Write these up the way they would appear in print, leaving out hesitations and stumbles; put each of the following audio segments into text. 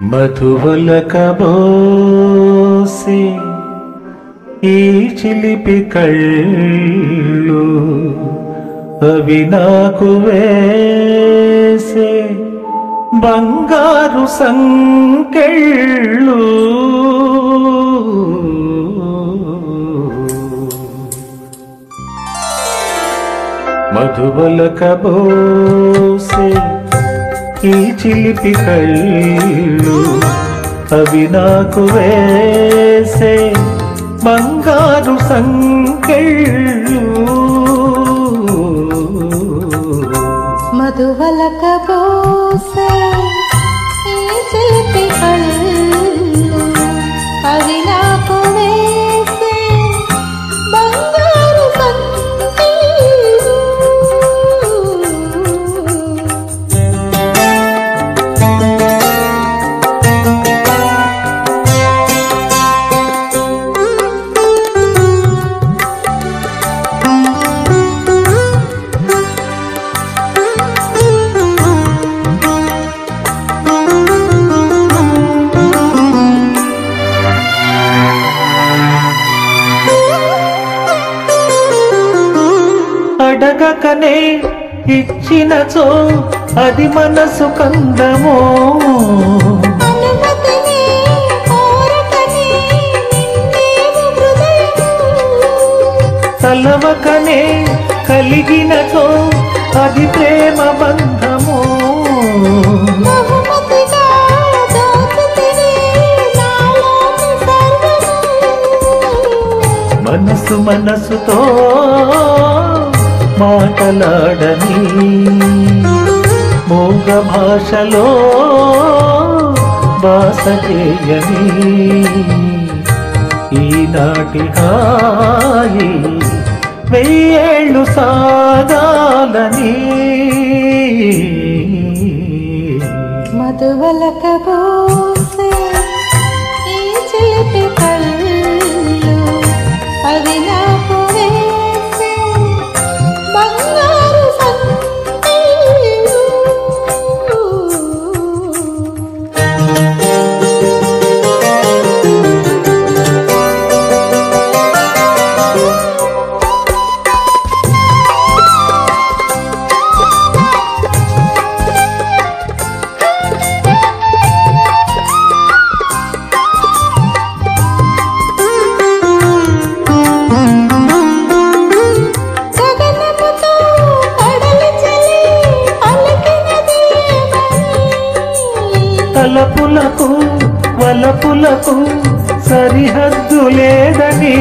మధువలకబోసి ఈ చిలిపి కళ్ళు అవి నాకు వేసే బంగారు సంకెళ్ళు మధువలకబోసి ఈ చిలిపి కళ్ళు అవి నాకు వేసే బంగారు సంకెళ్ళు మధువలకబోసే ఈ చిలిపి కళ్ళు అవి నాకు వేసే బంగారు సంకెళ్ళు అడగకనే ఇచ్చినచో అది మనసు కందమో తలవకనే కలిగినచో అది ప్రేమ బంధమో మనసు మనసుతో మాటలాడని మూగ భాషలో భాష చేయని ఈనాటి హాయి వెయ్యేళ్ళు సాగాలని మధువలకబోసే ఈ చిలిపి కళ్ళు అవి నాకు వేసే బంగారు సంకెళ్ళు తలపులకు వలపులకు సరిహద్దు లేదని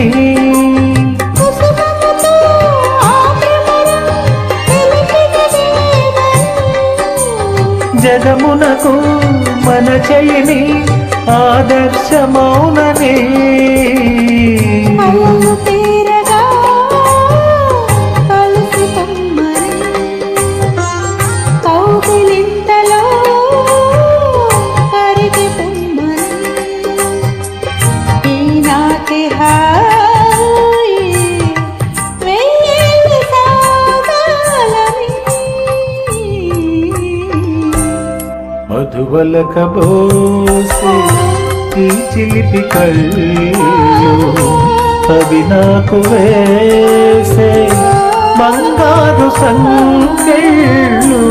జగమునకు మన చెలిని ఆదర్శమౌనని మధువలకబోసే ఈ చిలిపి కళ్ళు అవి నాకు వేసే బంగారు సంకెళ్ళు